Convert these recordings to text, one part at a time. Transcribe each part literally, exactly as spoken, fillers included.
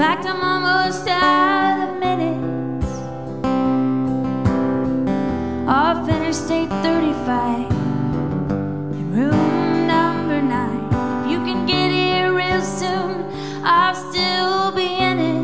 fact, I'm almost out of minutes off Interstate thirty-five in room number nine. If you can get here real soon, I'll still be in it.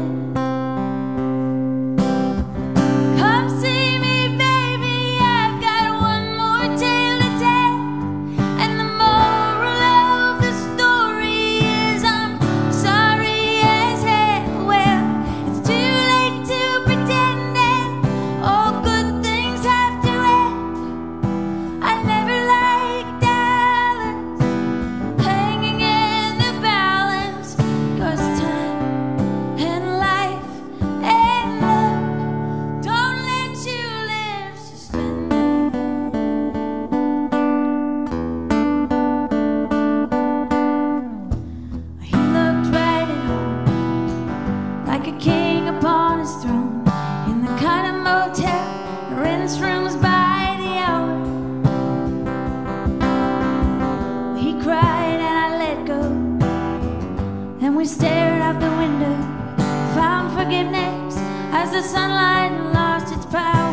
Come see me, baby, I've got one more tale to tell, and the moral of the story is I'm sorry as hell. Well, it's too late to pretend that all good things have to end. I never liked dollars hanging in the balance, 'cause time and life and love don't let you live suspended. He looked right at home, like a king upon his throne, in the kind of motel that rents rooms by the hour. He cried and I let go. Then we stared out the window, found forgiveness as the sunlight lost its power.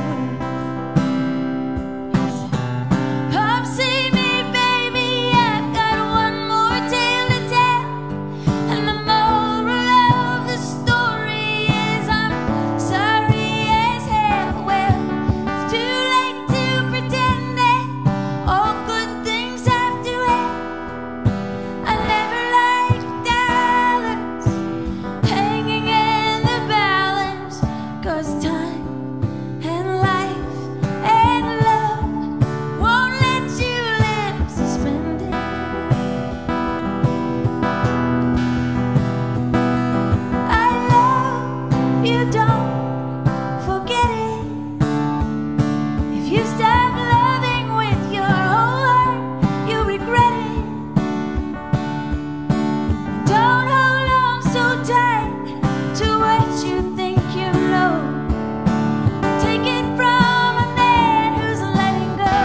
Come see me, baby, I've got one more tale to tell, and the moral of the story is I'm sorry as hell. Well, it's too late to pretend that all good things have to end. I never liked dollars hanging in the balance, 'cause time and life and love won't let you live suspended. I love you, don't forget it. If you stop loving with your whole heart, you'll regret it. Don't hold on so tight to what you think you know. Take it from a man who's letting go.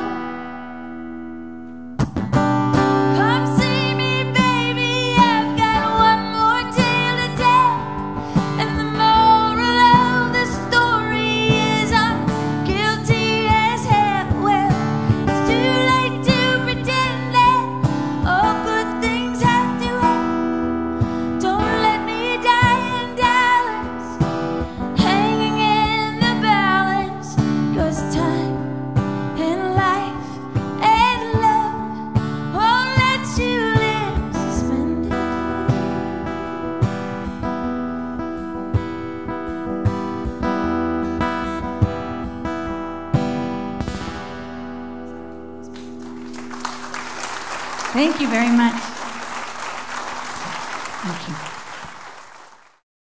Come see me, baby, I've got one more tale to tell, and the moral of the story is I'm guilty as hell. Well, it's too late to pretend that all good things have to end. Don't let me die in dollars hanging in the balance, 'cause time and life and love won't let you live suspended. Thank you very much. Thank you.